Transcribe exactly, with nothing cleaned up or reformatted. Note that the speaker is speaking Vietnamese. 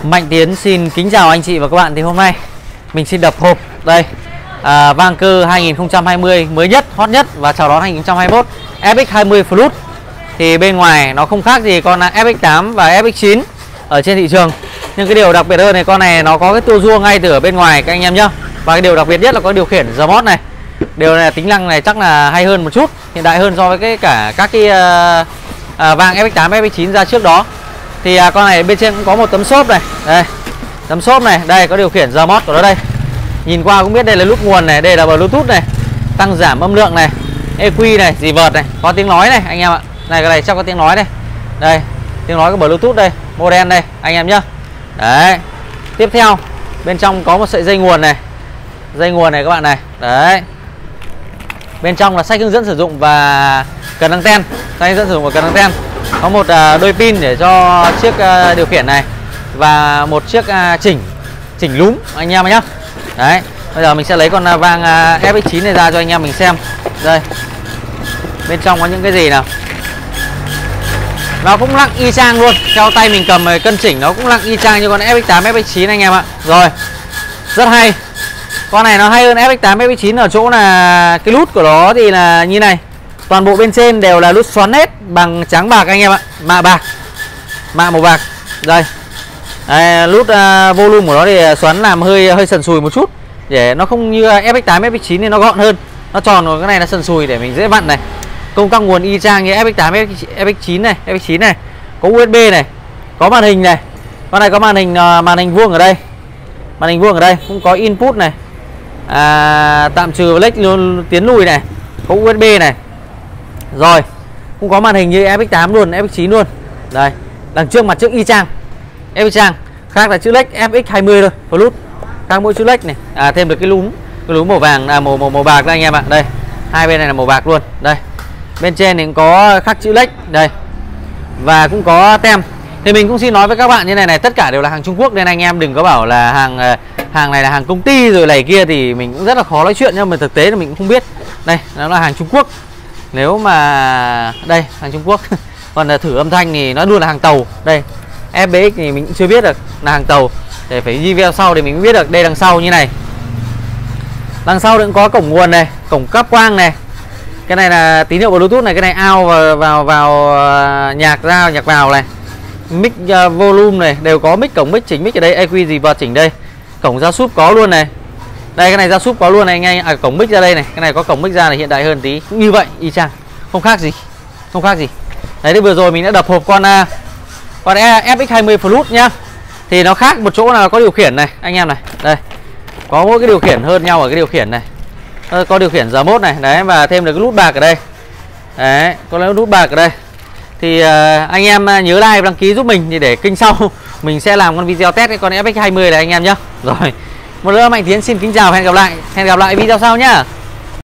Mạnh Tiến xin kính chào anh chị và các bạn. Thì hôm nay mình xin đập hộp đây à, Vanker hai không hai không mới nhất, hot nhất và chào đón hai không hai mốt ép ích hai mươi Plus. Thì bên ngoài nó không khác gì con ép ích tám và ép ích chín ở trên thị trường. Nhưng cái điều đặc biệt hơn này, con này nó có cái tua rua ngay từ ở bên ngoài các anh em nhá. Và cái điều đặc biệt nhất là có điều khiển remote này. Điều này tính năng này chắc là hay hơn một chút, hiện đại hơn so với cái cả các cái uh, uh, vàng ép ích tám, ép ích chín ra trước đó. Thì uh, con này bên trên cũng có một tấm xốp này, đây tấm xốp này, đây có điều khiển remote của nó đây. Nhìn qua cũng biết đây là nút nguồn này, đây là Bluetooth này, tăng giảm âm lượng này, e quy này, dì vợt này, có tiếng nói này anh em ạ. Này cái này chắc có tiếng nói đây, đây tiếng nói của Bluetooth đây, model đây anh em nhá. Đấy, tiếp theo bên trong có một sợi dây nguồn này, dây nguồn này các bạn này, đấy. Bên trong là sách hướng dẫn sử dụng và cần anten, sách hướng dẫn sử dụng và cần anten. Có một uh, đôi pin để cho chiếc uh, điều khiển này và một chiếc uh, chỉnh chỉnh lúm anh em nhé. Đấy, bây giờ mình sẽ lấy con uh, vàng uh, ép ích chín này ra cho anh em mình xem. Đây, bên trong có những cái gì nào. Nó cũng lặng y chang luôn, theo tay mình cầm cân chỉnh nó cũng lặng y chang như con ép ích tám, ép ích chín anh em ạ. Rồi, rất hay. Con này nó hay hơn ép ích tám, ép ích chín ở chỗ là cái nút của nó thì là như này. Toàn bộ bên trên đều là nút xoắn hết bằng trắng bạc anh em ạ, mạ bạc, mạ màu bạc. Đây, đây nút uh, volume của nó thì xoắn làm hơi hơi sần sùi một chút, để nó không như ép ích tám, ép ích chín thì nó gọn hơn, nó tròn, còn cái này nó sần sùi để mình dễ vặn này. Công tắc nguồn y chang như ép ích tám, ép ích chín này, ép ích chín này, có u ét bê này, có màn hình này. Con này có màn hình uh, màn hình vuông ở đây, màn hình vuông ở đây, cũng có input này, à, tạm trừ lệch tiến lùi này, có u ét bê này. Rồi, cũng có màn hình như ép ích tám luôn, ép ích chín luôn. Đây, đằng trước mặt trước y chang, ép ích chang, khác là chữ lệch ép ích hai mươi thôi, Plus. Khác mỗi chữ lệch này, à thêm được cái lúm, cái lúm màu vàng, à màu màu màu bạc đây anh em ạ. Đây, hai bên này là màu bạc luôn. Đây, bên trên thì cũng có khắc chữ lệch đây, và cũng có tem. Thì mình cũng xin nói với các bạn như này này, tất cả đều là hàng Trung Quốc nên anh em đừng có bảo là hàng hàng này là hàng công ty rồi này kia, thì mình cũng rất là khó nói chuyện, nhưng mà thực tế là mình cũng không biết. Đây, nó là hàng Trung Quốc. Nếu mà đây hàng Trung Quốc còn là thử âm thanh thì nó luôn là hàng tàu. Đây ép bê ích thì mình cũng chưa biết được là hàng tàu, để phải review sau thì mình mới biết được. Đây đằng sau như này, đằng sau cũng có cổng nguồn này, cổng cáp quang này, cái này là tín hiệu Bluetooth này, cái này out vào vào, vào nhạc ra nhạc vào này, mic uh, volume này đều có, mic cổng mic chỉnh mic ở đây, e quy gì vào chỉnh đây, cổng ra súp có luôn này. Đây cái này ra súp có luôn này anh em, à, cổng mic ra đây này, cái này có cổng mic ra này, hiện đại hơn tí, cũng như vậy y chang, không khác gì, không khác gì. Đấy, thì vừa rồi mình đã đập hộp con uh, con ép ích hai mươi Plus nhá. Thì nó khác một chỗ là có điều khiển này anh em này, đây có mỗi cái điều khiển hơn nhau ở cái điều khiển này, có điều khiển remote này, đấy, và thêm được cái nút bạc ở đây, đấy có cái nút bạc ở đây. Thì uh, anh em nhớ like đăng ký giúp mình, thì để kênh sau mình sẽ làm con video test cái con ép ích hai mươi này anh em nhé. Rồi, một nữa Mạnh Tiến xin kính chào và hẹn gặp lại, hẹn gặp lại video sau nhá.